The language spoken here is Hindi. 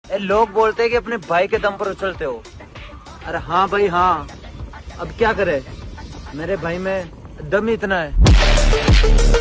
लोग बोलते हैं कि अपने भाई के दम पर उछलते हो। अरे हाँ भाई हाँ, अब क्या करे, मेरे भाई में दम ही इतना है।